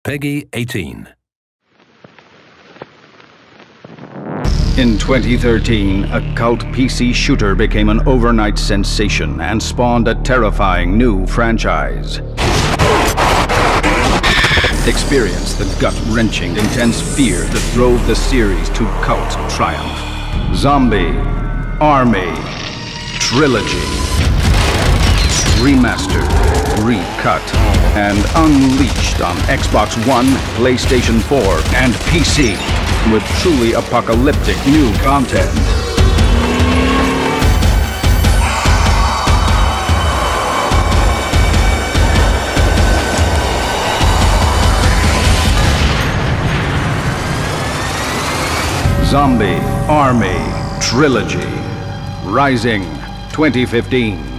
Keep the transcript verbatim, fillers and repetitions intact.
Peggy eighteen. In twenty thirteen, a cult P C shooter became an overnight sensation and spawned a terrifying new franchise. Experience the gut-wrenching, intense fear that drove the series to cult triumph. Zombie Army Trilogy. Remastered, recut, and unleashed on Xbox One, PlayStation four, and P C with truly apocalyptic new content. Zombie Army Trilogy. Rising twenty fifteen.